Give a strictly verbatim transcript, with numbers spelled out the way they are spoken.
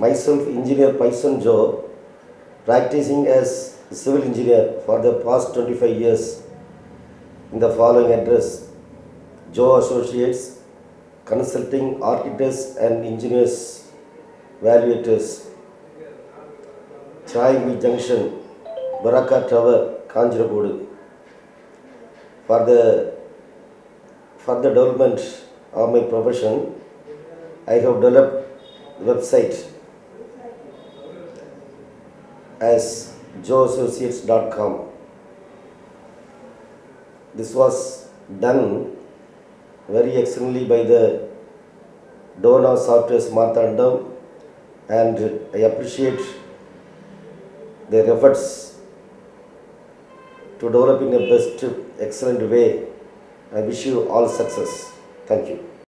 Myself, Engineer Python Joe, practicing as a civil engineer for the past twenty-five years in the following address: Joe Associates, Consulting Architects and Engineers Evaluators, Chai Junction, Baraka Tower, Kanjirakodu. For the further development of my profession, I have developed the website as joe associates dot com. This was done very excellently by the Dhona software Marthandam, and I appreciate their efforts to develop in a best, excellent way. I wish you all success. Thank you.